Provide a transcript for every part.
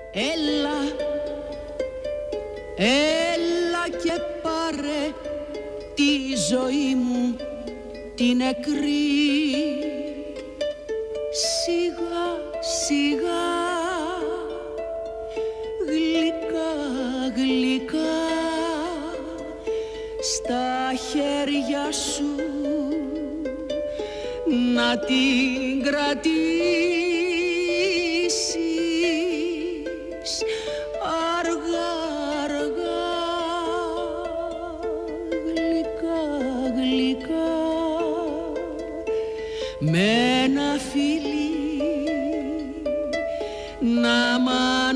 Έλα, έλα και πάρε τη ζωή μου τη νεκρή. Σιγά, σιγά, γλυκά, γλυκά, στα χέρια σου να την κρατήσεις αργά, αργά, γλυκά, γλυκά, με ένα φιλί να μ'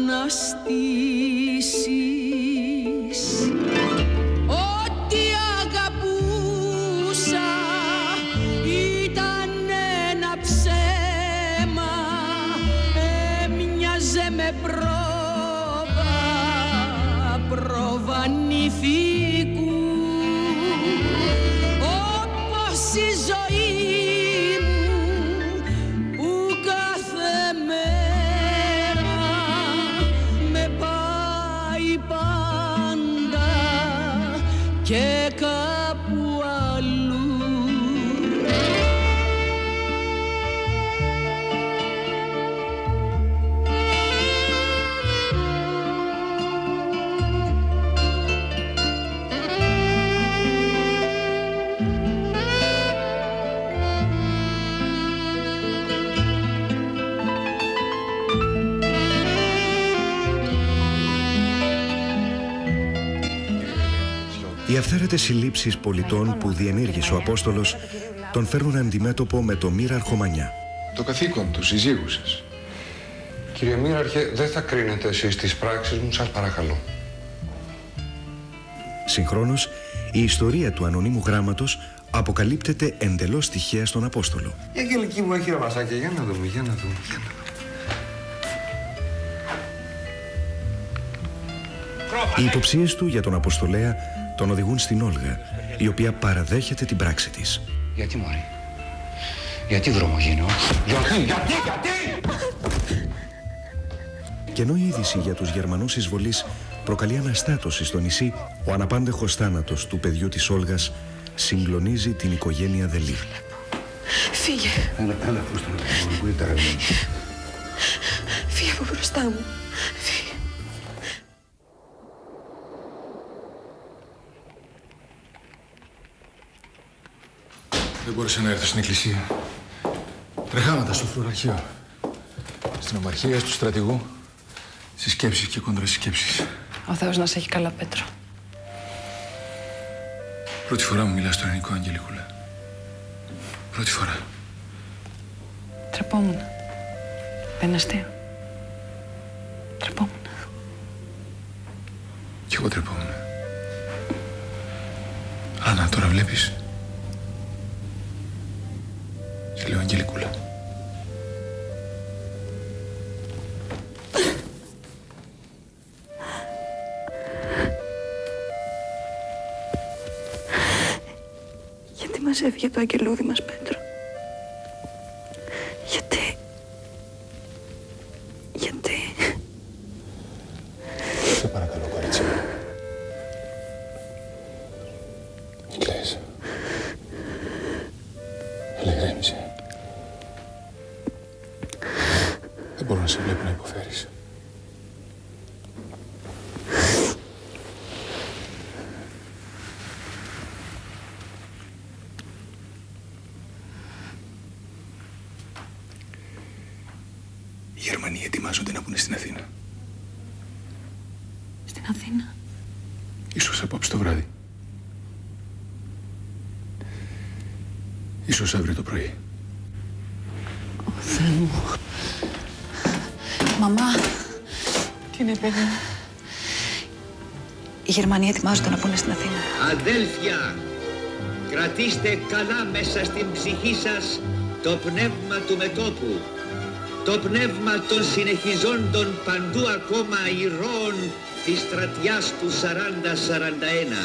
αναστήσεις. Ό,τι αγαπούσα ήταν ένα ψέμα, έμοιαζε με πρόβα νηφικού, όπως η ζωή και κάπου αλλού. Οι αυθαίρετες συλλήψεις πολιτών που διενήργησε ο Απόστολος τον φέρνουν αντιμέτωπο με το Μοίραρχο Μανιά. Το καθήκον του συζύγου σας. Κύριε Μοίραρχε, δεν θα κρίνετε εσείς τις πράξεις μου, σας παρακαλώ. Συγχρόνως, η ιστορία του ανωνύμου γράμματος αποκαλύπτεται εντελώς τυχαία στον Απόστολο. Η Αγγελική μου έχει ραβασάκια, για να δούμε, για να δούμε. Οι υποψίες του για τον Αποστολέα τον οδηγούν στην Όλγα, η οποία παραδέχεται την πράξη της. Γιατί, μωρή? Γιατί βρωμογίνω? Γιατί? Και ενώ η είδηση για τους Γερμανούς εισβολείς προκαλεί αναστάτωση στο νησί, ο αναπάντεχος θάνατος του παιδιού της Όλγας συγκλονίζει την οικογένεια Δελή. Φύγε. Έλα, φούστα μου, πού είναι τα ρεύμα. Φύγε από μπροστά μου. Φύγε. Δεν μπόρεσα να έρθω στην εκκλησία. Τρεχάματα στο φλουραρχείο. Στην ομαρχία, του στρατηγού. Στις σκέψεις και κοντρασυσκέψεις. Ο Θεός να σε έχει καλά, Πέτρο. Πρώτη φορά μου μιλάς στο ελληνικό, Αγγελικούλα. Πρώτη φορά. Τρεπόμουν. Δεν είναι αστείο. Τρεπόμουν. Κι εγώ τρεπόμουν. Αλλά να, τώρα βλέπεις. Και λέω, Αγγελικούλα. Γιατί μας έφυγε το αγγελούδι μας, Πέτρο? Γιατί? Σε παρακαλώ, κορίτσι μου. Μην κλαις. Έλα, ηρέμησε. Δεν μπορώ να σε βλέπω να υποφέρεις. Οι Γερμανοί ετοιμάζονται να μπουν στην Αθήνα. Στην Αθήνα? Ίσως απόψε το βράδυ. Ίσως αύριο το πρωί. Ω Θεέ μου. Μαμά. Τι είναι, παιδί μου? Οι Γερμανοί ετοιμάζονται να πούνε στην Αθήνα. Αδέλφια, κρατήστε καλά μέσα στην ψυχή σας το πνεύμα του μετώπου. Το πνεύμα των συνεχιζόντων παντού ακόμα ηρώων της στρατιάς του 40-41.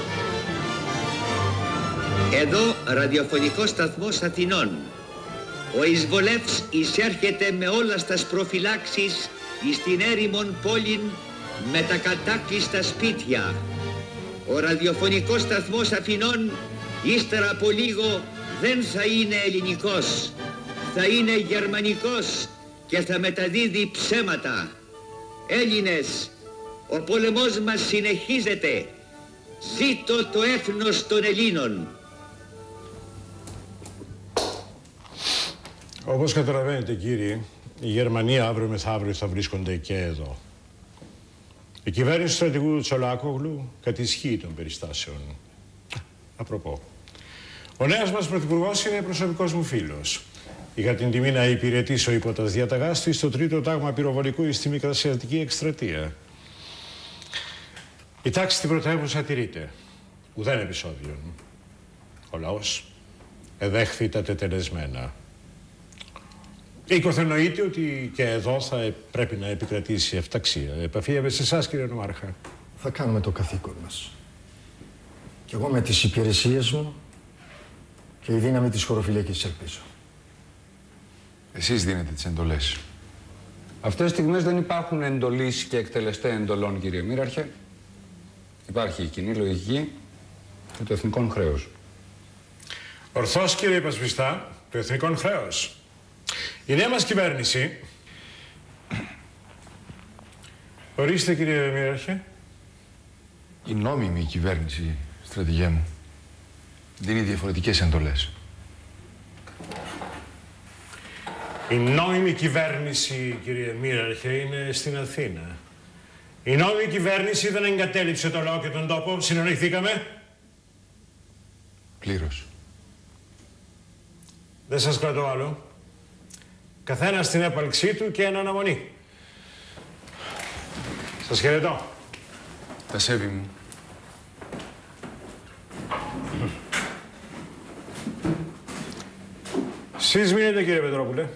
Εδώ ραδιοφωνικός σταθμός Αθηνών. ο εισβολεύς εισέρχεται με όλα στας προφυλάξεις εις την έρημον πόλην με τα κατάκλειστα σπίτια. Ο ραδιοφωνικός σταθμός Αθηνών ύστερα από λίγο δεν θα είναι ελληνικός, θα είναι γερμανικός και θα μεταδίδει ψέματα. Έλληνες, ο πόλεμός μας συνεχίζεται. Ζήτω το έθνος των Ελλήνων. Όπως καταλαβαίνετε, κύριοι, η Γερμανία αύριο μεθαύριο θα βρίσκονται και εδώ. Η κυβέρνηση του στρατηγού Τσολάκογλου κατησχύει των περιστάσεων. Απροπό, ο νέος μας πρωθυπουργός είναι προσωπικός μου φίλος. Είχα την τιμή να υπηρετήσω υπό τα διαταγάς του στο 3ο τάγμα πυροβολικού στη Μικρασιατική εκστρατεία. Η τάξη στην πρωτεύουσα τηρείται. Ουδέν επεισόδιον. Ο λαός εδέχθη τα τετελεσμένα. Οικοθενοείται ότι και εδώ θα πρέπει να επικρατήσει ευταξία. Επαφίευε σε εσάς, κύριε Νομάρχα. Θα κάνουμε το καθήκον μας. Κι εγώ με τις υπηρεσίες μου και η δύναμη της χωροφυλακής ελπίζω. Εσείς δίνετε τις εντολές. Αυτές τις στιγμές δεν υπάρχουν εντολείς και εκτελεστέ εντολών, κύριε Μοίραρχε. Υπάρχει η κοινή λογική και το εθνικό χρέος. Ορθώς, κύριε υπασπιστά, το εθνικό χρέος. Η νέα μας κυβέρνηση... Ορίστε, κύριε Μοίραρχε. Η νόμιμη κυβέρνηση, στρατηγέ μου, δίνει διαφορετικές εντολές. Η νόμιμη κυβέρνηση, κύριε Μοίραρχε, είναι στην Αθήνα. Η νόμιμη κυβέρνηση δεν εγκατέλειψε το λαό και τον τόπο. Συνεννοηθήκαμε. Πλήρως. Δεν σας κρατώ άλλο. Καθένα στην έπαλξή του και εν αναμονή. Σας χαιρετώ. Τα σέβη μου. Σεις μείνετε, κύριε Πετρόπουλε.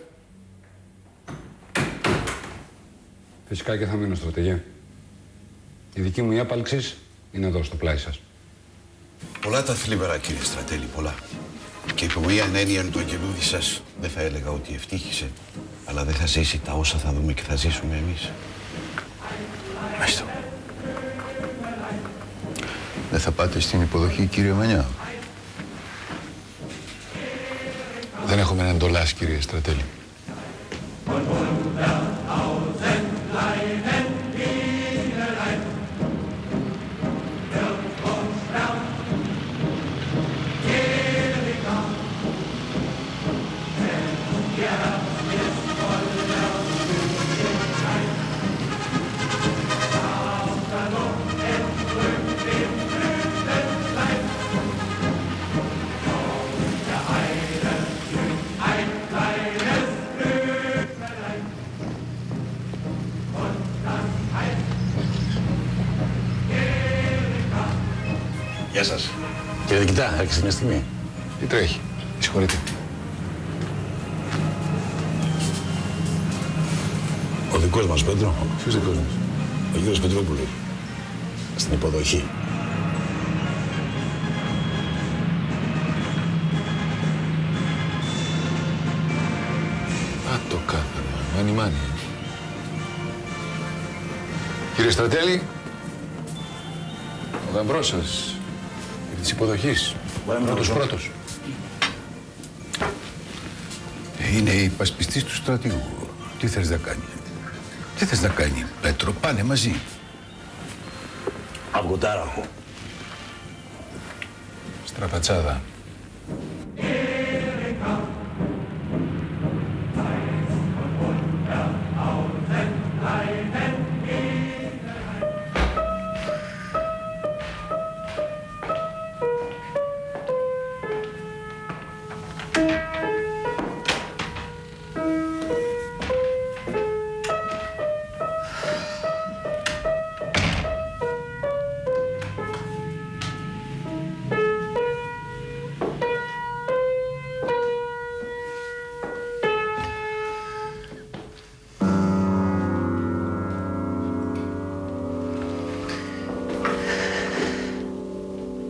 Φυσικά και θα μείνω, στρατηγέ. Η δική μου έπαλξη είναι εδώ, στο πλάι σας. Πολλά τα θλίβερα, κύριε Στρατέλη, πολλά. Και υπό μία έννοια το αγγελούδι σας δεν θα έλεγα ότι ευτύχησε, αλλά δεν θα ζήσει τα όσα θα δούμε και θα ζήσουμε εμείς. Μάλιστα. Δεν θα πάτε στην υποδοχή, κύριε Μανιά? Δεν έχουμε εντολάς, κύριε Στρατέλη. Γεια σας. Κύριε Δικητά, άρχισε μια στιγμή. Τι τρέχει? Συγχωρείτε. Ο δικός μας, Πέτρο. Ποιος δικός μας? Ο κύριος Πετρόπουλος. Στην υποδοχή. Α, το κάθαρμα. Μάνι, μάνι. Κύριε Στρατέλη, ο γαμπρός σας επί της υποδοχής. Πρώτος. Είναι υπασπιστής του στρατηγού. Τι θες να κάνει? Τι θες να κάνει, Πέτρο? Πάνε μαζί. Αυγοτάραχο. Στραπατσάδα.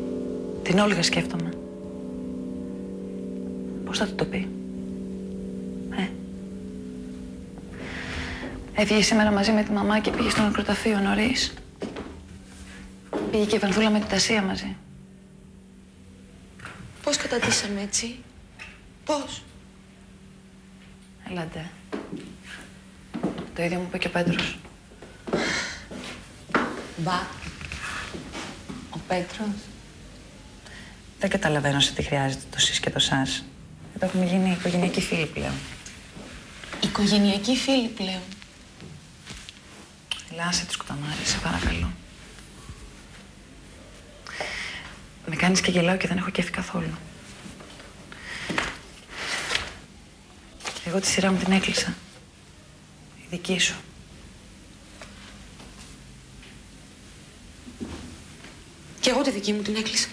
Την Όλγα σκέφτομαι. Πώς θα του το πει? Έφυγε σήμερα μαζί με τη μαμά και πήγε στο νεκροταφείο νωρίς. Πήγε και η Βανδούλα με την Τασία μαζί. Πώς καταντήσαμε έτσι? Πώς? Έλατε. Το ίδιο μου είπε και ο Πέτρος. Μπα. Ο Πέτρος. Δεν καταλαβαίνω σε τι χρειάζεται το σεις και το σας. Εδώ έχουμε γίνει οικογενειακοί φίλοι πλέον. Οικογενειακοί φίλοι πλέον. Έλα, άσε τους κουταμάρες, σε παρακαλώ. Με κάνεις και γελάω και δεν έχω κέφι καθόλου. Εγώ τη σειρά μου την έκλεισα. Η δική σου. Και εγώ τη δική μου την έκλεισα.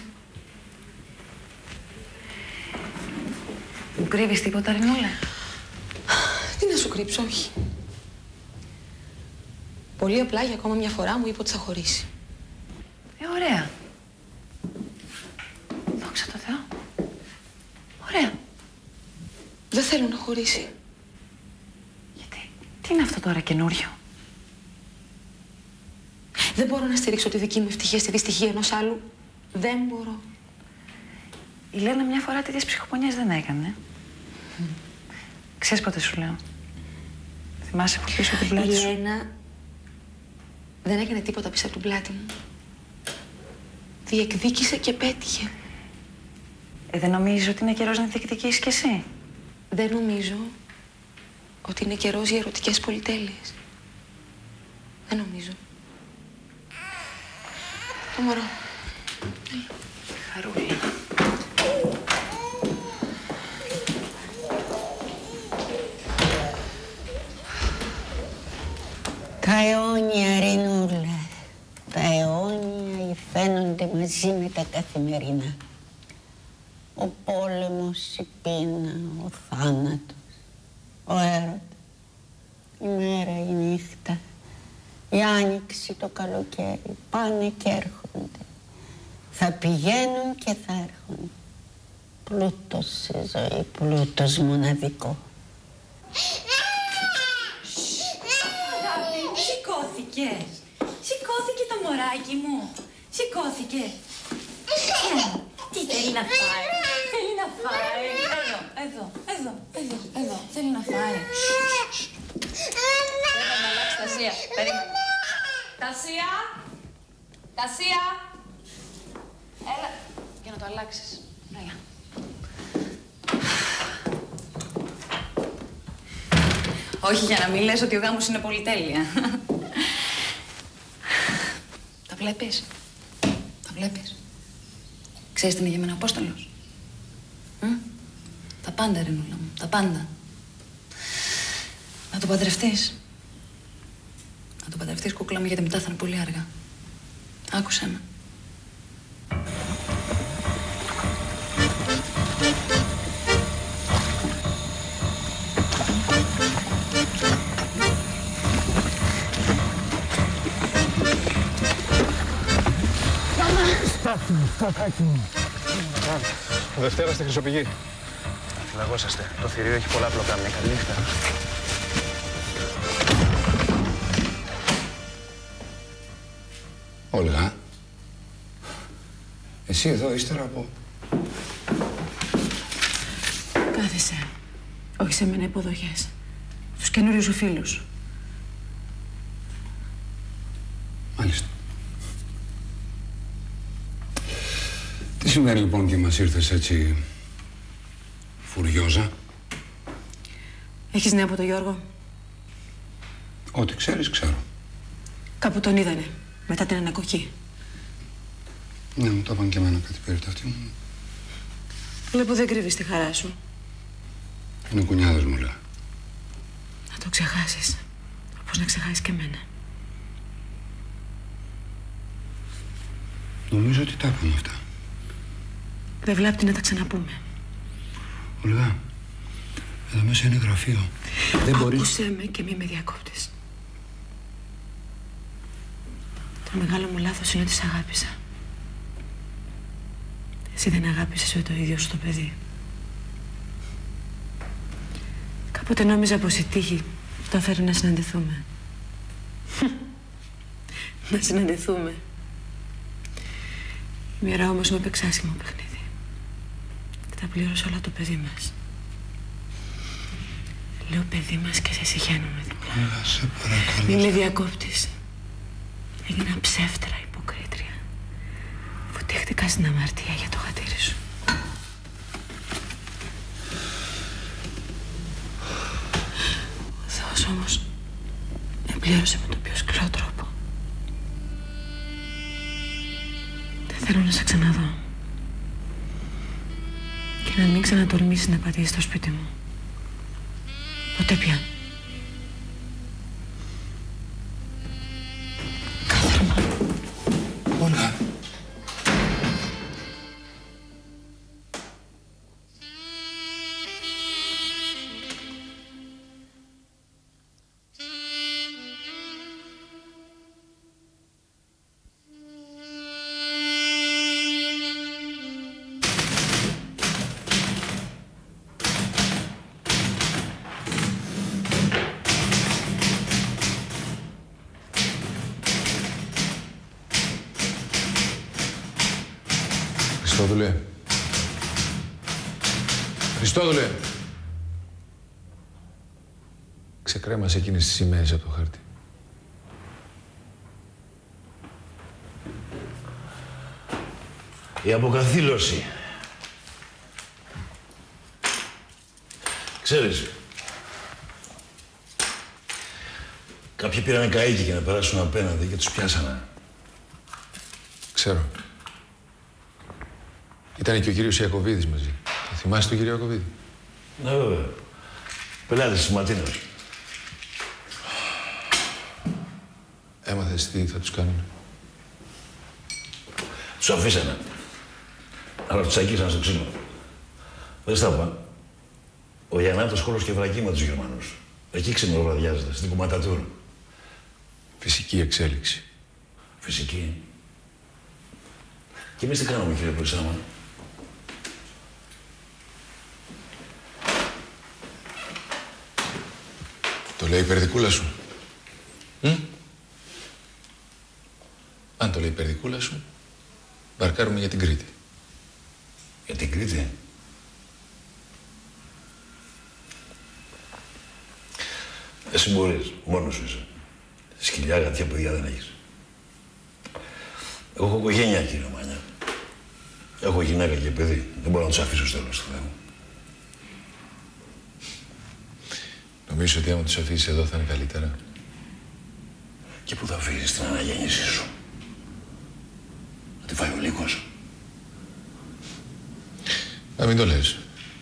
Μου κρύβεις τίποτα, Ρινούλα? Τι να σου κρύψω, όχι. Πολύ απλά για ακόμα μια φορά μου είπε ότι θα χωρίσει. Ωραία. Δόξα τω Θεώ. Ωραία. Δεν θέλω να χωρίσει. Γιατί? Τι είναι αυτό τώρα καινούριο? Δεν μπορώ να στηρίξω τη δική μου ευτυχία στη δυστυχία ενός άλλου. Δεν μπορώ. Η Λένα μια φορά τέτοιες ψυχοπονιές δεν έκανε. Ξέρεις πότε σου λέω? Θυμάσαι που πίσω από την πλάτη σου? Η Λένα δεν έκανε τίποτα πίσω από την πλάτη μου. Διεκδίκησε και πέτυχε. Δεν νομίζεις ότι είναι καιρός να διεκδικήσεις κι εσύ? Δεν νομίζω ότι είναι καιρός για ερωτικές πολυτέλειες. Δεν νομίζω. Το μωρό. Χαρούλα. Τα αιώνια, Ρινούλα, τα αιώνια υφαίνονται μαζί με τα καθημερινά. Ο πόλεμος, η πείνα, ο θάνατος, ο έρωτας, η μέρα, η νύχτα, η άνοιξη, το καλοκαίρι, πάνε και έρχονται. Θα πηγαίνουν και θα έρχονται. Πλούτος σε ζωή, πλούτος μοναδικό. Σηκώθηκες. Σηκώθηκε το μωράκι μου. Σηκώθηκε. Τι θέλει να φάει? Θέλει να φάει. Εδώ. Θέλει να φάει. Πρέπει να αλλάξει Τασία. Περίμενε. Τασία. Έλα. Για να το αλλάξεις. Έλα. Όχι για να μην λες ότι ο γάμος είναι πολυτέλεια. Τα βλέπεις? Τα βλέπεις? Ξέρεις τι είναι για μένα ο Απόστολος? Τα πάντα, Ρινούλα μου, τα πάντα. Να το παντρευτείς. Να το παντρευτείς, κούκλα μου, γιατί μετά θα είναι πολύ αργά. Άκουσέ με. Σταθάκι μου. Δευτέρα στη Χρυσοπηγή. Φυλαγόσαστε. Το θηρίο έχει πολλά πλοκάμια. Καληνύχτα. Όλγα, εσύ εδώ ύστερα από... Κάθεσαι. Όχι σε μένα υποδοχές. Στους καινούριους σου φίλους. Μάλιστα. Τι συμβαίνει λοιπόν και μας ήρθες έτσι φουριόζα? Έχεις νέα από τον Γιώργο? Ό,τι ξέρεις, ξέρω. Κάπου τον είδανε, μετά την ανακοχή. Ναι, μου το είπαν και εμένα κάτι περί το αυτή μου. Βλέπω δεν κρύβεις τη χαρά σου. Είναι κουνιάδες μου, λέω. Να το ξεχάσεις. Όπως να ξεχάσεις και εμένα. Νομίζω ότι τα είπαμε αυτά. Δεν βλάπτει να τα ξαναπούμε. Όλγα, εδώ μέσα είναι γραφείο. Δεν μπορεί... Άκουσέ με και μη με διακόπτεις. Το μεγάλο μου λάθος είναι ότι σ' αγάπησα. Εσύ δεν αγάπησες με το ίδιο σου το παιδί. Κάποτε νόμιζα πως η τύχη το έφερε να συναντηθούμε. Να συναντηθούμε. Η μοίρα όμως μου έπαιξε άσχημο παιχνίδι. Τα πλήρωσε όλα το παιδί μας. Λέω παιδί μας και σε συγχαίρομαι διπλά. Σε παρακαλώ. Μην με διακόπτεις. Έγινα ψεύτερα υποκρίτρια. Βουτήχτηκα στην αμαρτία για το χατήρι σου. Ο Θεός όμως εμπλήρωσε με τον πιο σκληρό τρόπο. Δεν θέλω να σε ξαναδώ. Και να μην ξανατολμήσεις να πατήσεις στο σπίτι μου. Ποτέ πια. Κάθαρμα. Όλα. Χριστόδουλε. Χριστόδουλε. Ξεκρέμασε εκείνες τις σημαίες από το χάρτη. Η αποκαθήλωση. Ξέρεις, κάποιοι πήραν καΐκι για να περάσουν απέναντι και τους πιάσανε. Ξέρω. Ήταν και ο κύριος Ιακωβίδης μαζί. Το θυμάσαι τον κύριο Ιακωβίδη? Ναι, βέβαια. Πελάτης της Ματίνας. Έμαθες τι θα τους κάνουν? Τους αφήσανε. Αλλά τους αγγίσανε στο ξύλο. Δεν στα είπα. Ο Γιαννάτος χώρος και βρακή με τους Γερμανούς. Εκεί ξημεροβραδιάζεται, στην Κουματατούρ. Φυσική εξέλιξη. Φυσική. Και εμείς τι κάνουμε, κύριε Πολυσάμα? Το λέει η περδικούλα σου. Αν το λέει η περδικούλα σου, μπαρκάρουμε για την Κρήτη. Για την Κρήτη? Εσύ μπορείς, μόνος σου είσαι. Σκυλιά, γατιά, παιδιά δεν έχεις. Εγώ έχω οικογένεια, κύριε Μανιά. Έχω γυναίκα και παιδί. Δεν μπορώ να τους αφήσω στο τέλος του Θεού. Νομίζεις ότι άμα τους αφήσεις εδώ θα είναι καλύτερα? Και πού θα αφήσεις την αναγέννησή σου? Να τη φάει ο λύκος? Να μην το λες.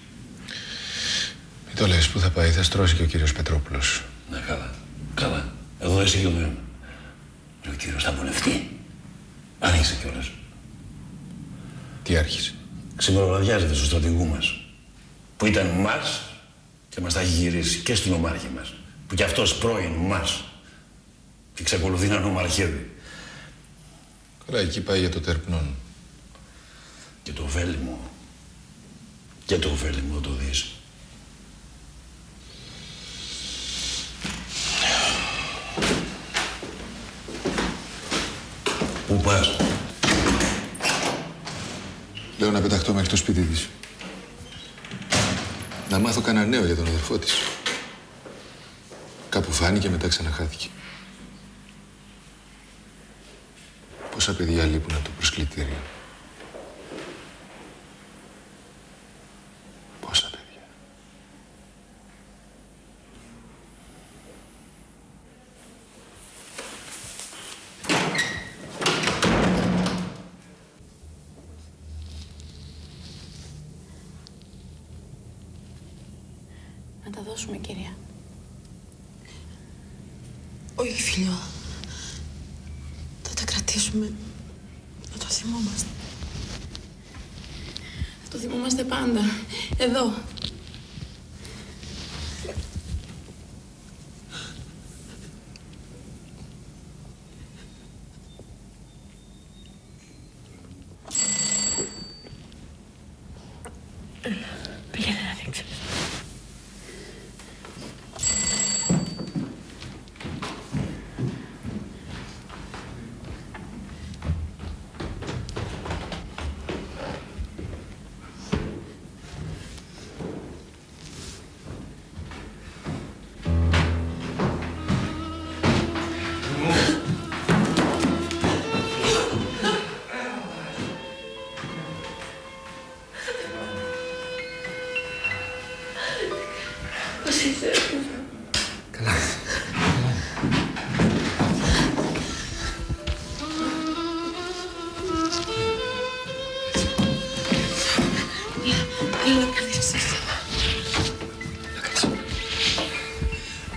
Μην το λες. Πού θα πάει? Θα στρώσει και ο κύριος Πετρόπουλος. Ναι, καλά. Καλά. Εδώ εσύ και ο ο κύριος θα βολευτεί. Άρχισε κιόλας. Τι άρχισε? Ξημεροβραδιάζεται στο στρατηγού μας. Που ήταν μας και μας τα έχει γυρίσει. Και στην ομάρχη μας. Που κι αυτός πρώην μας. Και εξακολουθεί να είναι ομαρχεύει. Καλά, εκεί πάει για το τερπνόν. Και το ωφέλιμο. Και το ωφέλιμο το δεις. Πού πας? Λέω να πεταχτώ μέχρι το σπίτι της. Να μάθω κανένα νέο για τον αδερφό της. Κάπου φάνηκε, μετά ξαναχάθηκε. Πόσα παιδιά λείπουν από το προσκλητήριο. Πόσα παιδιά. Να τα δώσουμε, κυρία. Όχι, φίλιο. Θα τα κρατήσουμε. Να το θυμόμαστε. Θα το θυμόμαστε πάντα. Εδώ. Πήγαινε να δείξεις.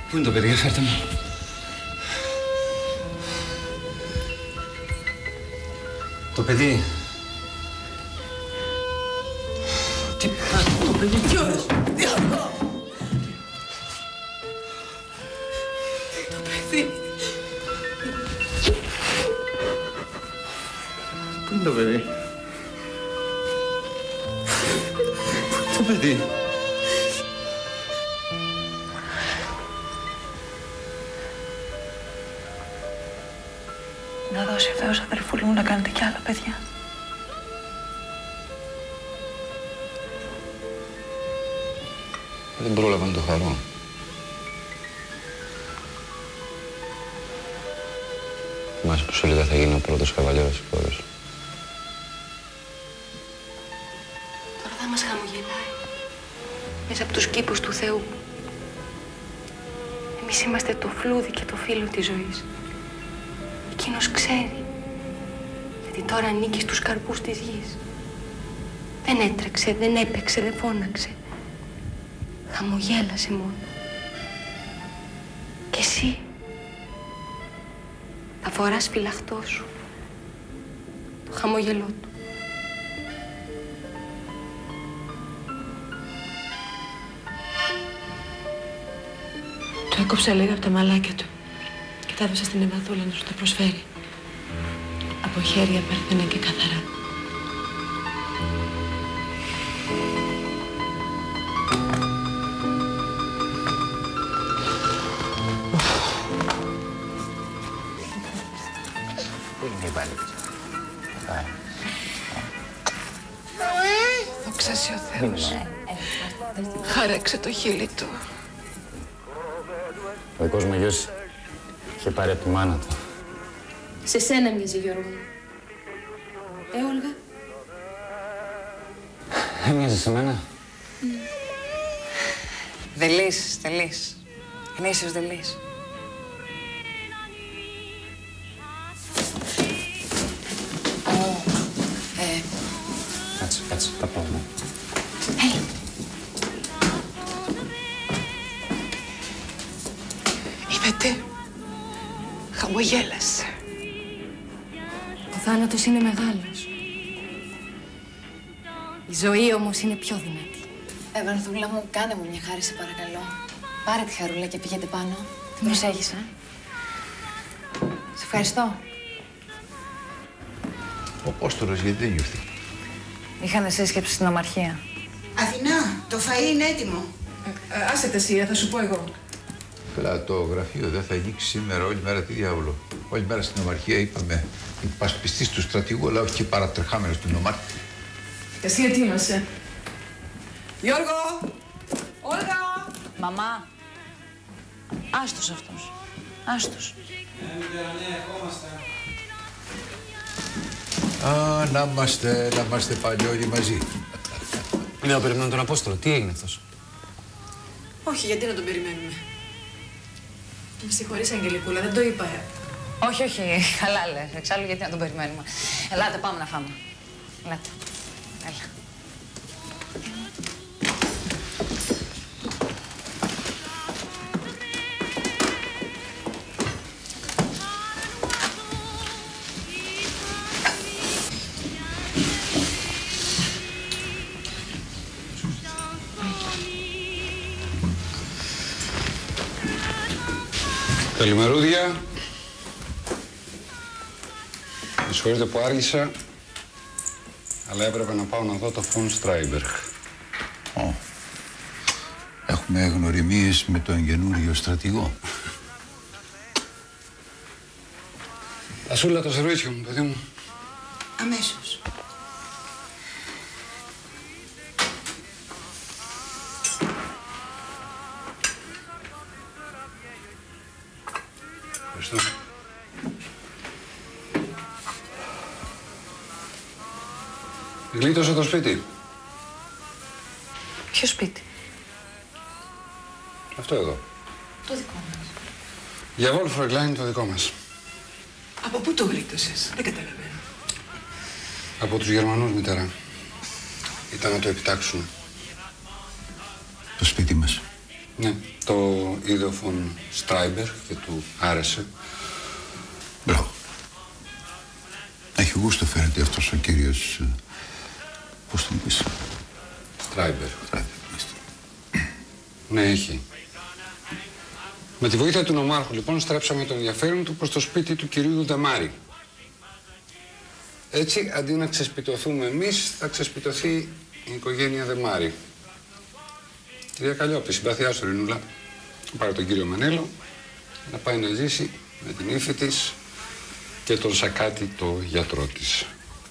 Πού είναι το παιδί, φέρτε μου. Το παιδί. Τι το παιδί. Γιώργο! Γιώργο! Το παιδί. Πού είναι το παιδί. Πού είναι το παιδί. Να δώσει ο Θεός, αδερφούλη μου, να κάνετε κι άλλα παιδιά. Δεν πρόλαβα να το χαρώ. Θυμάσαι που σου έλεγα θα γίνει ο πρώτος καβαλιέρος της χώρας. Τώρα θα μας χαμογελάει. Μέσα από τους κήπους του Θεού. Εμείς είμαστε το φλούδι και το φύλλο της ζωής. Εκείνος ξέρει. Γιατί τώρα ανήκει στους καρπούς της γης. Δεν έτρεξε, δεν έπαιξε, δεν φώναξε. Χαμογέλασε μόνο. Και εσύ θα φοράς φυλαχτό σου. Το χαμόγελό του. Του έκοψα λίγα από τα μαλάκια του και τα έδωσα στην Ευαδούλα να σου τα προσφέρει. Από χέρια παρθένα και καθαρά. Δόξα σοι ο Θεός. Χάραξε το χείλη του. Ο δικός μου γιος είχε πάρει από τη μάνα του. Σε σένα μοιάζει, Γιώργο. Όλγα. Έμοιαζε σε μένα. Δελής, Δελής. Γνήσιος Δελής. Κάτσε, τα πάω. Έλα. Είδατε, χαμογέλασε. Ο θάνατος είναι μεγάλος. Η ζωή όμως είναι πιο δυνατή. Βαρδούλα μου, κάνε μου μια χάρη, σε παρακαλώ. Πάρε τη χαρούλα και πήγαινε πάνω. Την προσέχεις, Σε ευχαριστώ. Ο Απόστολος γιατί δεν ήρθε. Είχανε σύσκεψη στην Ομαρχία. Αθηνά, το φαΐ είναι έτοιμο. Άσε τα σία, θα σου πω εγώ. Καλά, το γραφείο δεν θα ανοίξει σήμερα όλη μέρα τι διάβολο. Όλη μέρα στην Ομαρχία είπαμε υπασπιστής του στρατηγού, αλλά όχι και παρατρεχάμενος του νομάρχη. Εσύ ετοίμασε. Γιώργο! Όλγα! Μαμά. Άστος αυτός. Άστος. Α, να είμαστε πάλι όλοι μαζί. Λέω, περιμένω τον Απόστολο. Τι έγινε αυτός? Όχι, γιατί να τον περιμένουμε. Με συγχωρείς, Αγγελικούλα, δεν το είπα. Όχι, καλά λες. Εξάλλου γιατί να τον περιμένουμε. Ελάτε, πάμε να φάμε. Ελάτε. Έλα. Καλημερούδια. Με συγχωρείτε που άργησα, αλλά έπρεπε να πάω να δω το Φον Στράιμπεργκ. Έχουμε γνωριμίες με τον καινούριο στρατηγό. Ασούλα το σερβίτσιο μου, παιδί μου. Αμέσως. Ευχαριστώ. Γλίτωσα το σπίτι. Ποιο σπίτι? Αυτό εδώ. Το δικό μας. Για Wolfgang το δικό μας. Από πού το γλίτωσες? Δεν καταλαβαίνω. Από τους Γερμανούς, μητέρα. Ήταν να το επιτάξουν. Το σπίτι μας. Ναι, το είδε ο Φον Στράιμπερ και του άρεσε. Μπράβο. Έχει γούστο φαίνεται αυτός ο κύριος... πώς τον πεις? Στράιμπερ. Ναι, έχει. Με τη βοήθεια του νομάρχου, λοιπόν, στρέψαμε τον ενδιαφέρον του προς το σπίτι του κυρίου Δεμάρη. Έτσι, αντί να ξεσπιτωθούμε εμείς, θα ξεσπιτωθεί η οικογένεια Δεμάρη. Κυρία Καλλιόπη, συμπαθιά σου, Ρινούλα, πάρε τον κύριο Μανέλο να πάει να ζήσει με την ύφη της και τον Σακάτη, το γιατρό της.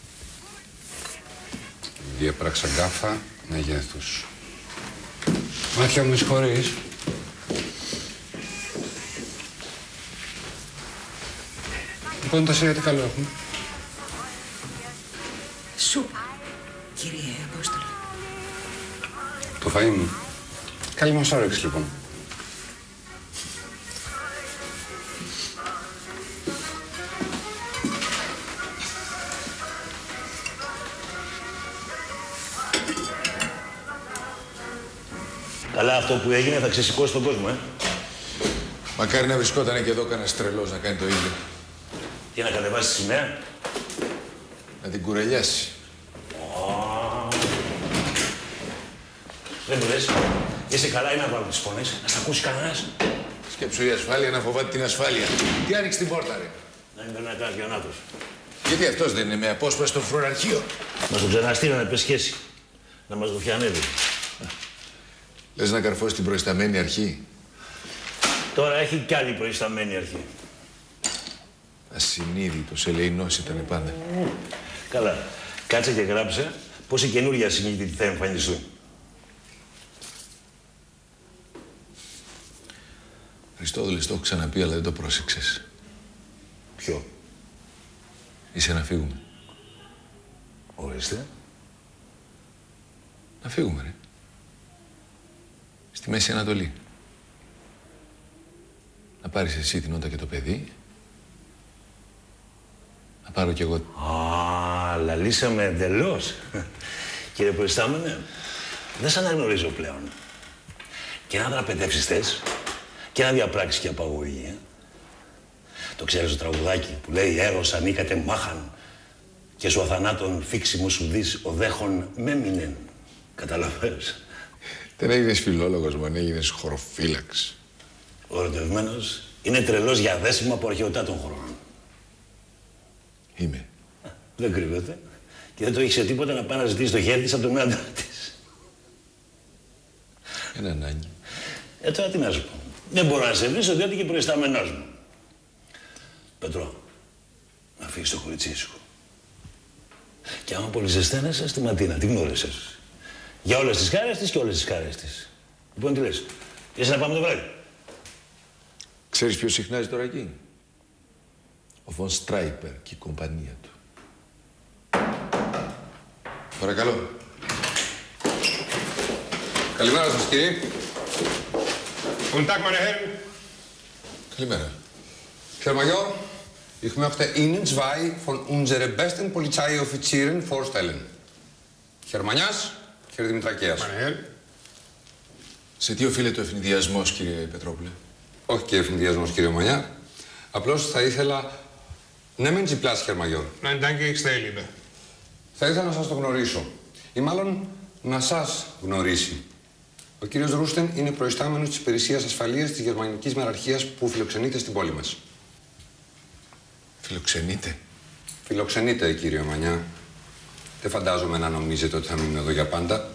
Διέπραξα γκάφα μεγέθους. Μάτια μου, με συγχωρείς. Λοιπόν, τα σειρά τι καλό έχουμε. Σούπα, κύριε Απόστολε. Το φαΐ μου. Καλή μας όρεξη, λοιπόν. Καλά, αυτό που έγινε θα ξεσηκώσει τον κόσμο, Μακάρι να βρισκόταν και εδώ κανένας τρελός να κάνει το ίδιο. Τι, να κατεβάσει τη σημαία? Να την κουρελιάσει. Δεν μου λες. Είσαι καλά ή να βάλω τις φωνές, να σ' ακούσει κανένας? Σκέψου η ασφάλεια να φοβάται την ασφάλεια. Τι άνοιξε την πόρτα, ρε? Να μην περνάει κανένας Γιονάτος. Γιατί αυτός δεν είναι με απόσπαση στο φρουραρχείο? Μας τον ξαναστείλει να πεσχέσει. Να μας ρουφιανεύει. Λες να καρφώσει την προϊσταμένη αρχή? Τώρα έχει κι άλλη προϊσταμένη αρχή. Ασυνείδητος, ελεηνός ήταν πάντα. Καλά. Κάτσε και γράψε πόσοι καινούργια ασυνείδητοι θα εμφανιστούν. Χριστόδουλε, το έχω ξαναπεί, αλλά δεν το πρόσεξες. Ποιο? Είσαι να φύγουμε. Ορίστε. Να φύγουμε, ρε. Στη Μέση Ανατολή. Να πάρεις εσύ την Όντα και το παιδί. Να πάρω κι εγώ. Α, λαλήσαμε εντελώς. Κύριε Προϊστάμενε, δεν σ' αναγνωρίζω πλέον. Και να δραπετεύσεις θες και να διαπράξεις και απαγωγή. Το ξέρεις το τραγουδάκι που λέει «Έρος ανήκατε μάχαν και σου αθανάτων φίξιμο σου δεις ο δέχον μέμεινεν». Καταλαβαίνεις. Δεν έγινες φιλόλογος, man, έγινες χωροφύλαξ. Ο ερωτευμένος είναι τρελός για δέσιμα από αρχαιοτά των χρόνων. Είμαι. Δεν κρύβεται. Και δεν το έχει σε τίποτα να πάει να ζητήσει το χέρι της από τον άντρα της. Ένα ανάγκη. Τώρα τι να σου πω. Δεν μπορώ να σε βρίσω διότι και προϊστάμενός μου. Πετρό, να φύγεις το κοριτσί σου. Και άμα πολύ ζεσταίνεσαι, στη Ματίνα, την γνώρισες. Για όλες τις χάρες της και όλες τις χάρες της. Λοιπόν, τι λες. Είσαι να πάμε το βράδυ. Ξέρεις ποιος συχνάζει τώρα εκεί? Ο Φον Στράιπερ και η κομπανία του. Παρακαλώ. Καλημέρα σας, κύριε. Guten Tag, meine Herren. Καλημέρα. Herr Major, ich möchte Ihnen zwei von unseren besten Polizeioffizieren vorstellen. Herr Manιάς, Herr Δημητρακέας. Σε τι οφείλεται ο ευνηδιασμός, κύριε Πετρόπουλε? Όχι και ευνηδιασμός, κύριε Μανιά. Απλώς θα ήθελα... Ναι, μην τσιπλάς, Herr Major. Nein, danke, ich stehe lieber. Θα ήθελα να σας το γνωρίσω. Ή μάλλον να σας γνωρίσει. Ο κύριος Ρούστεν είναι προϊστάμενος της υπηρεσίας ασφαλείας της γερμανικής μεραρχίας που φιλοξενείται στην πόλη μας. Φιλοξενείται? Φιλοξενείται, κύριε Μανιά. Δεν φαντάζομαι να νομίζετε ότι θα μείνω εδώ για πάντα.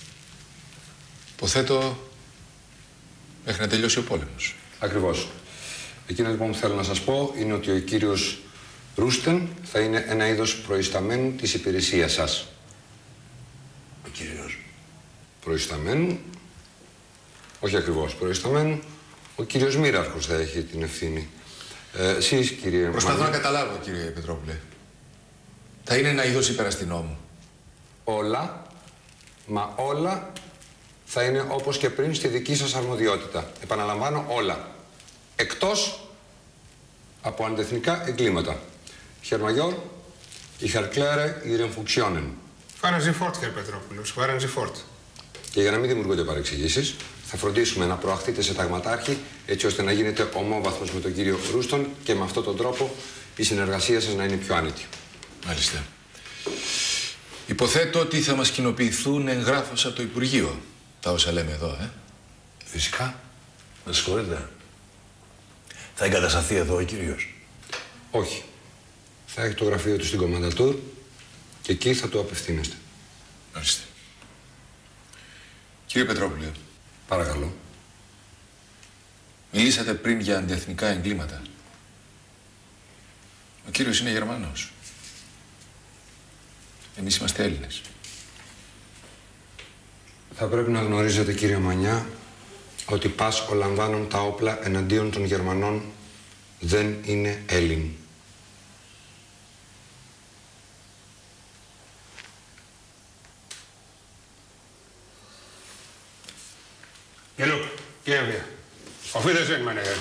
Υποθέτω μέχρι να τελειώσει ο πόλεμος. Ακριβώς. Εκείνο λοιπόν που θέλω να σας πω είναι ότι ο κύριος Ρούστεν θα είναι ένα είδος προϊσταμένου της υπηρεσίας σας. Ο κύριος προϊσταμένου, όχι ακριβώς προϊσταμένου, ο κύριος Μοίραρχος θα έχει την ευθύνη. Εσείς, κύριε... Προσπαθώ να καταλάβω, κύριε Πετρόπουλε. Θα είναι ένα είδος υπεραστυνόμου. Όλα, μα όλα, θα είναι όπως και πριν στη δική σας αρμοδιότητα. Επαναλαμβάνω, όλα. Εκτός από αντεθνικά εγκλήματα. Herr Major, ich erkläre Ihren Funktionen. Fahren Sie fort, Herr Petropoulos. Fahren Sie fort. Και για να μην δημιουργούνται παρεξηγήσεις, Θα φροντίσουμε να προαχθείτε σε ταγματάρχη, έτσι ώστε να γίνετε ομόβαθμος με τον κύριο Ρούστον και με αυτόν τον τρόπο η συνεργασία σας να είναι πιο άνετη. Μάλιστα. Υποθέτω ότι θα μας κοινοποιηθούν εγγράφως από το Υπουργείο τα όσα λέμε εδώ, Φυσικά. Με συγχωρείτε. Θα εγκατασταθεί εδώ ο κύριος? Όχι. Θα έχει το γραφείο του στην Κομμαντατούρ και εκεί θα το απευθύνεστε. Ορίστε. Κύριε Πετρόπουλε. Παρακαλώ. Μιλήσατε πριν για αντιεθνικά εγκλήματα. Ο κύριος είναι Γερμανός. Εμείς είμαστε Έλληνες. Θα πρέπει να γνωρίζετε, κύριε Μανιά, ότι πας ολαμβάνουν τα όπλα εναντίον των Γερμανών δεν είναι Έλληνοι. Genug. Gehen wir. Auf Wiedersehen, meine Herren.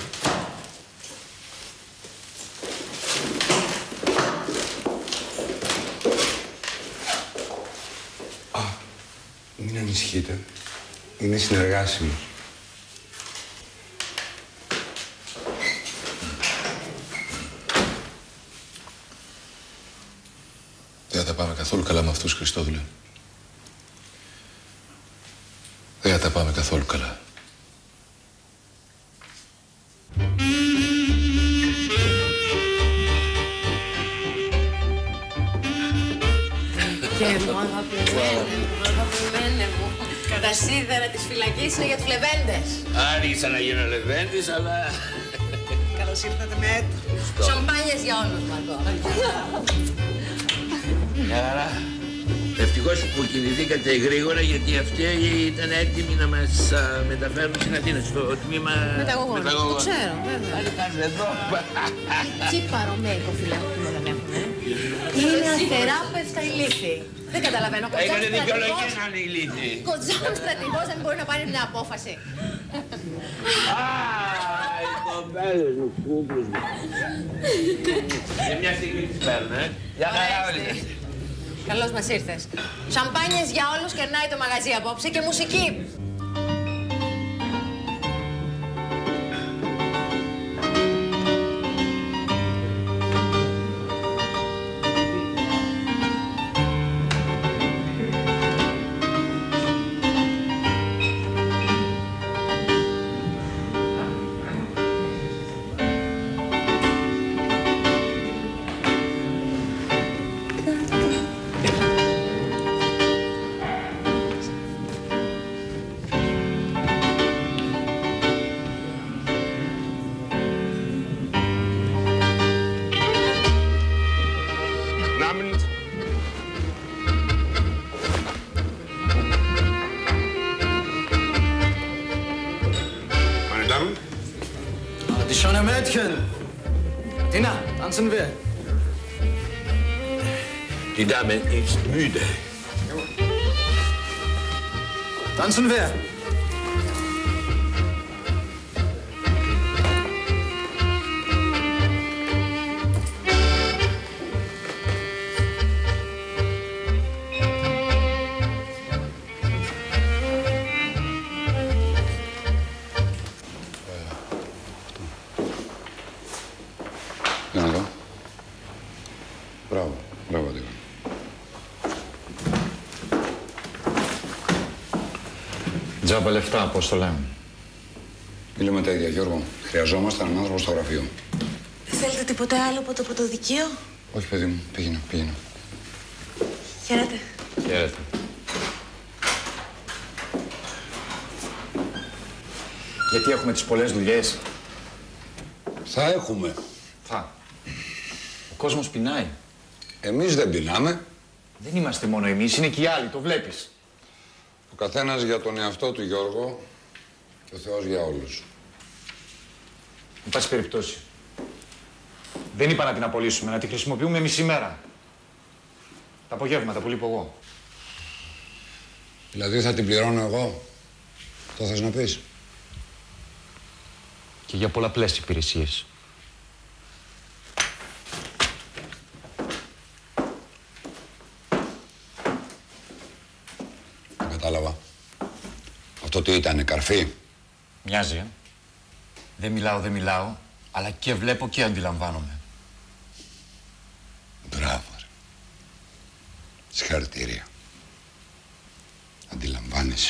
Μην ανησυχείτε. Είναι συνεργάσιμοι. Δεν θα τα πάμε καθόλου καλά με αυτούς, Χριστόδουλε. Δεν θα τα πάμε καθόλου καλά. Και μου αγαπημένε μου. Τα σίδερα της φυλακής είναι για τους λεβέντες. Άργησα να γίνω λεβέντης, αλλά... Καλώς ήρθατε με έτω. Σαμπάνιες για όλους, Μαρκό. Μια χαρά. Ευτυχώς που κινηθήκατε γρήγορα, γιατί αυτοί ήταν έτοιμοι να μας μεταφέρουν στην Αθήνα, στο τμήμα... Μεταγωγών. Το ξέρω, βέβαια. Πάλι κάνουν εδώ. Τι παρομέικο φυλακείο δεν έχουμε. Είναι αθεράπευτα ηλίθιοι. Δεν καταλαβαίνω. Θα είχατε δικαιολογία να είναι ηλίθιοι. Κοντζάμος στρατηγός δεν μπορεί να πάρει μια απόφαση. Οι κομπέλες μου, κούκλους μου. Για μια στιγμή τις παίρνω, Για χαρά όλοι σας. Καλώς μας ήρθες. Σαμπάνιες για όλους, κερνάει το μαγαζί απόψε και μουσική. Die schöne Mädchen. Tina, tanzen wir. Die Dame ist müde. Tanzen wir. Μπράβο, μπράβο, Αντίγον. Τζάμπα λεφτά, πώς το λέμε. Μιλούμε τα ίδια, Γιώργο. Χρειαζόμαστε έναν άνθρωπο στο γραφείο. Θέλετε τίποτε άλλο από το πρωτοδικείο? Όχι, παιδί μου. Πήγαινε. Χαίρετε. Χαίρετε. Γιατί έχουμε τις πολλές δουλειές. Θα έχουμε. Ο κόσμος πεινάει. Εμείς δεν πεινάμε. Δεν είμαστε μόνο εμείς, είναι και οι άλλοι, το βλέπεις. Ο καθένας για τον εαυτό του, Γιώργο, και ο Θεός για όλους. Εν πάση περιπτώσει. Δεν είπα να την απολύσουμε, να τη χρησιμοποιούμε μισή μέρα. Τα απογεύματα που λείπω εγώ. Δηλαδή θα την πληρώνω εγώ. Το θες να πεις. Και για πολλαπλές υπηρεσίες. Κατάλαβα. Αυτό τι ήτανε, καρφί? Μοιάζει, Δεν μιλάω, αλλά και βλέπω και αντιλαμβάνομαι. Μπράβο, ρε. Συγχαρητήρια. Αντιλαμβάνεσαι.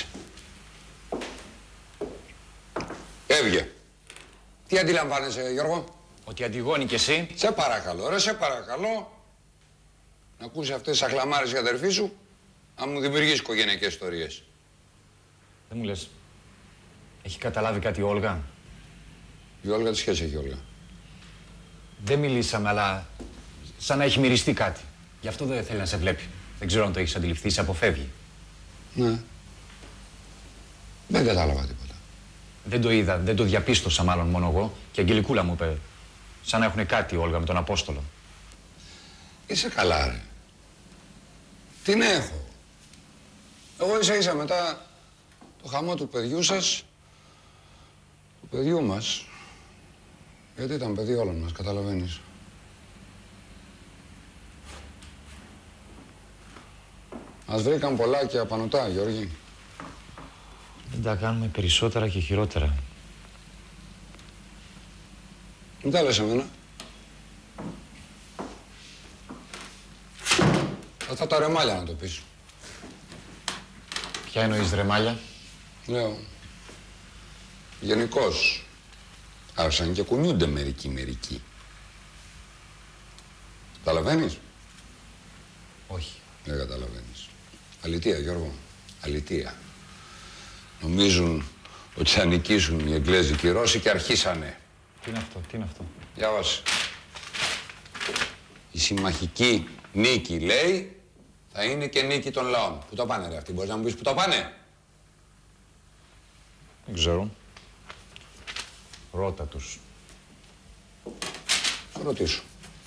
Έβγε. Τι αντιλαμβάνεσαι, Γιώργο? Ότι αντιγώνει κι εσύ. Σε παρακαλώ, ρε, σε παρακαλώ. Να ακούσει αυτές τις αχλαμάρες η αδερφή σου, να μου δημιουργήσει οικογενειακές ιστορίες. Δεν μου λες. Έχει καταλάβει κάτι η Όλγα? Η Όλγα τι σχέση έχει η Όλγα? Δεν μιλήσαμε, αλλά σαν να έχει μυριστεί κάτι. Γι' αυτό δεν θέλει να σε βλέπει. Δεν ξέρω αν το έχεις αντιληφθεί, σε αποφεύγει. Ναι. Δεν κατάλαβα τίποτα. Δεν το είδα, δεν το διαπίστωσα μάλλον μόνο εγώ. Και η Αγγελικούλα μου είπε, σαν να έχουν κάτι η Όλγα με τον Απόστολο. Είσαι καλά, ρε. Τι να έχω. Εγώ ίσα-ίσα μετά το χαμό του παιδιού σας, του παιδιού μας, γιατί ήταν παιδί όλων μας, καταλαβαίνεις. Μας βρήκαν πολλά και απανωτά, Γιώργη. Δεν τα κάνουμε περισσότερα και χειρότερα. Μην τα λες εμένα. Αυτά τα ρεμάλια να το πεις. Ποια εννοείς ρεμάλια? Λέω. Γενικώς. Άρχισαν και κουνιούνται μερικοί. Καταλαβαίνεις? Όχι. Δεν καταλαβαίνεις. Αλητεία, Γιώργο. Αλητεία. Νομίζουν ότι θα νικήσουν οι Εγγλέζοι και οι Ρώσοι και αρχίσανε. Τι είναι αυτό? Διάβασε. Η συμμαχική νίκη, λέει, θα είναι και νίκη των λαών. Πού το πάνε, ρε αυτοί? Μπορείς να μου πεις πού το πάνε? Δεν ξέρω. Ρώτα τους. Θα ρωτήσω.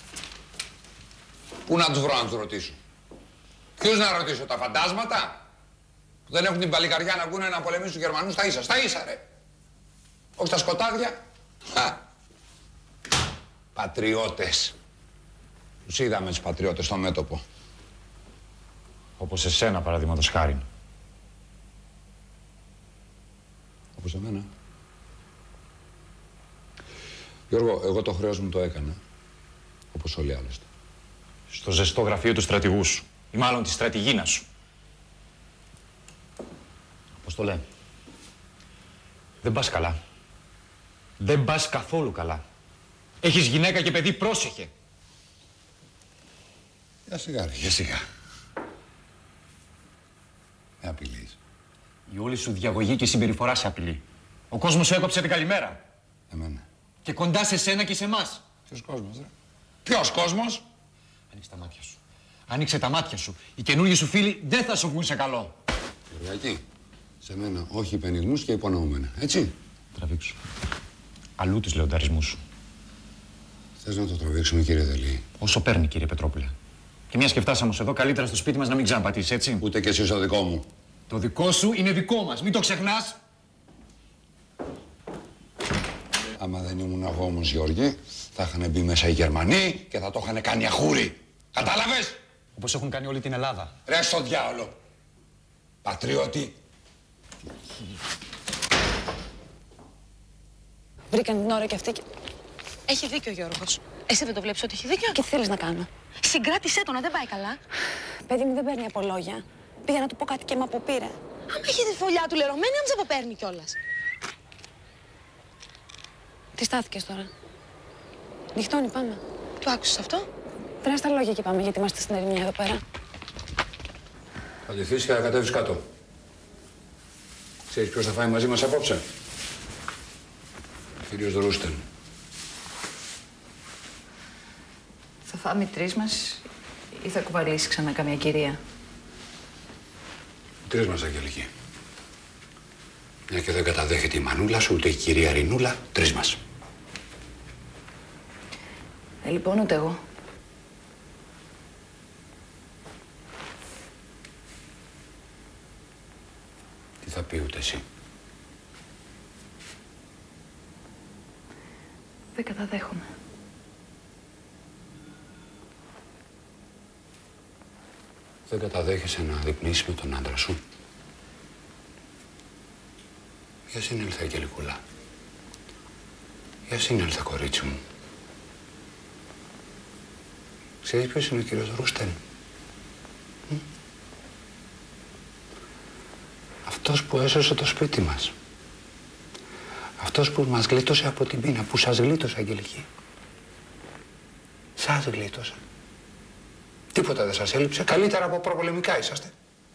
Πού να τους βρω να τους ρωτήσω? Ποιους να ρωτήσω, τα φαντάσματα? Που δεν έχουν την παλικαριά να βγουν να πολεμήσουν τους Γερμανούς στα ίσα, ρε. Όχι τα σκοτάδια. Πατριώτες. Τους είδαμε τους πατριώτες στο μέτωπο. Όπως εσένα, παραδείγματος χάριν. Όπως εμένα. Γιώργο, εγώ το χρέος μου το έκανα. Όπως όλοι άλλωστε. Στο ζεστό γραφείο του στρατηγού σου. Ή μάλλον τη στρατηγίνα σου. Πώς το λέει. Δεν πας καλά. Δεν πας καθόλου καλά. Έχεις γυναίκα και παιδί, πρόσεχε. Για σιγά, ρε, για σιγά. Με απειλείς. Η όλη σου διαγωγή και συμπεριφορά σε απειλεί. Ο κόσμος σου έκοψε την καλημέρα. Εμένα. Και κοντά σε σένα και σε εμάς. Ποιος κόσμος, ρε? Ποιος κόσμος? Άνοιξε τα μάτια σου. Άνοιξε τα μάτια σου. Οι καινούργιοι σου φίλοι δεν θα σου βγουν σε καλό. Κυριάκη, σε μένα όχι υπενιγμούς και υπονοούμενα, έτσι? Τραβήξου. Αλλού τους λεονταρισμούς σου. Θες να το τραβήξουμε, κύριε Δελή? Όσο παίρνει, κύριε Πετρόπουλε. Και μια και φτάσαμε εδώ, καλύτερα στο σπίτι μας να μην ξαναπατήσεις, έτσι? Ούτε κι εσύ στο δικό μου. Το δικό σου είναι δικό μας. Μην το ξεχνάς. Άμα δεν ήμουν εγώ όμως, Γιώργη, θα είχαν μπει μέσα οι Γερμανοί και θα το είχαν κάνει αχούρι. Κατάλαβες? Όπως έχουν κάνει όλη την Ελλάδα. Ρε στο διάολο. Πατριώτη. Βρήκαν την ώρα κι αυτή και... Έχει δίκιο ο Γιώργος. Εσύ δεν το βλέπεις ότι έχει δίκιο? Και τι θέλεις να κάνω? Συγκράτησέ το, να δεν πάει καλά. Παιδί μου δεν παίρνει από λόγια. Πήγα να του πω κάτι και με αποπήρε. Άμα έχει τη φωλιά του λερωμένη, να μας αποπαίρνει κιόλας. Τι στάθηκες τώρα? Νυχτώνει, πάμε. Το άκουσες αυτό? Τρας τα λόγια και πάμε, γιατί είμαστε στην ερημιά εδώ πέρα. Θα ντυθείς και θα κατέβεις κάτω. Ξέρεις ποιος θα φάει μαζί μας απόψε? Ο κύριος Ρούστεν. Θα φάμε τρεις μας ή θα κουβαλήσει ξανά καμία κυρία? Τρεις μας, Αγγελική. Μια και δεν καταδέχεται η Μανούλα σου, ούτε η κυρία Ρινούλα, τρεις μας. Λοιπόν, ούτε εγώ. Τι θα πει ούτε εσύ? Δεν καταδέχομαι. Δεν καταδέχεσαι να δείπνεις με τον άντρα σου? Για συνήλθε, Αγγελικούλα. Για συνήλθε, κορίτσι μου. Ξέρεις ποιος είναι ο κύριος Ρούστεν? Αυτός που έσωσε το σπίτι μας. Αυτός που μας γλίτωσε από την πείνα, που σας γλίτωσε, Αγγελική. Σας γλίτωσε. Τίποτα δεν σας έλειψε, καλύτερα από προπολεμικά είσαστε.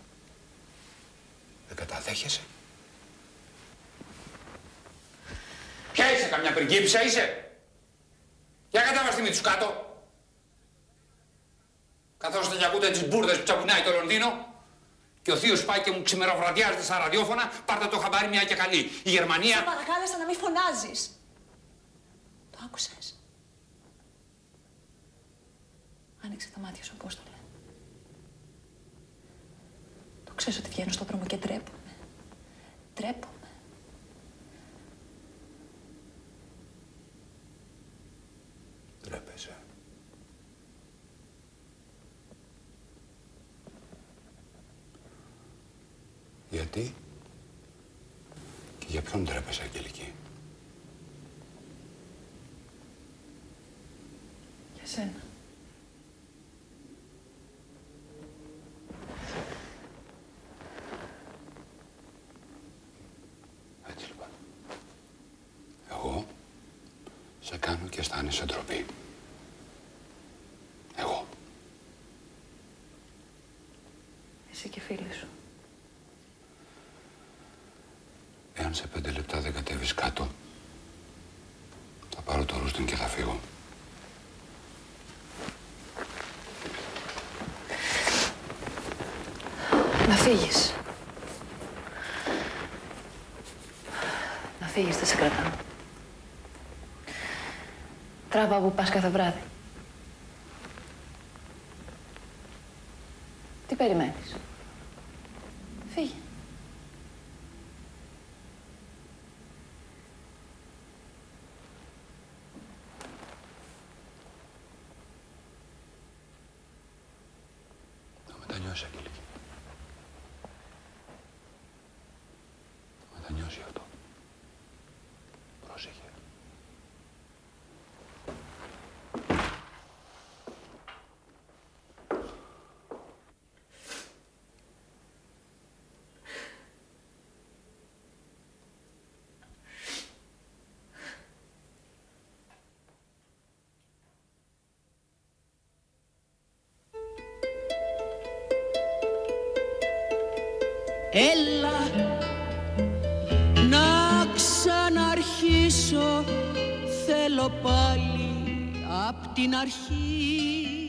Δεν καταδέχεσαι. Ποια είσαι, καμιά πριγκίπισσα είσαι? Για κατάβα στη μύτη σου κάτω. Καθώς δεν ακούτε τις μπουρδες που τσαπουνάει το Λονδίνο και ο θείος πάει και μου ξημεροβραδιάζεται στα ραδιόφωνα, πάρτε το χαμπάρι μια και καλή. Η Γερμανία... Σε παρακάλεσα να μην φωνάζεις. Το άκουσες? Άνοιξε τα μάτια σου, Απόστολε. Το ξέρεις ότι βγαίνω στον δρόμο και ντρέπομαι. Ντρέπομαι. Ντρέπεσαι. Γιατί και για ποιον ντρέπεσαι, Αγγελική? Για σένα. Έτσι λοιπόν. Εγώ σε κάνω και αισθάνεσαι ντροπή. Εγώ. Εσύ και φίλοι σου. Εάν σε 5 λεπτά δεν κατέβεις κάτω, θα πάρω το Ρούστεν και θα φύγω. Να φύγεις. Να φύγεις, δεν σε κρατάω. Τράβα που πας κάθε βράδυ. Τι περιμένεις? Φύγε. Θα μετανιώσει, Αγγελική. Θα μετανιώσει αυτό. Πρόσεχε. Έλα να ξαναρχίσω, θέλω πάλι απ' την αρχή.